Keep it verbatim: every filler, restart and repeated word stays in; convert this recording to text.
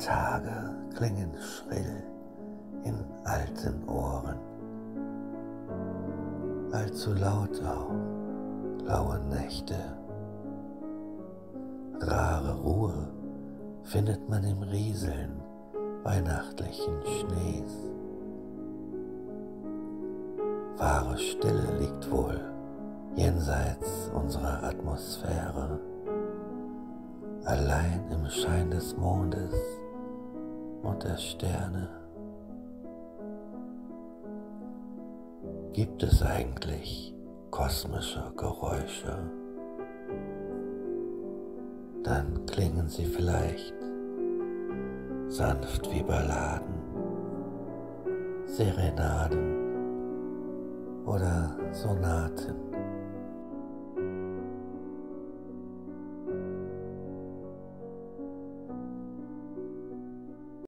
Tage klingen schrill in alten Ohren, allzu laut auch, laue Nächte. Rare Ruhe findet man im Rieseln weihnachtlichen Schnees. Wahre Stille liegt wohl jenseits unserer Atmosphäre, allein im Schein des Mondes und der Sterne. Gibt es eigentlich kosmische Geräusche? Dann klingen sie vielleicht sanft wie Balladen, Serenaden oder Sonaten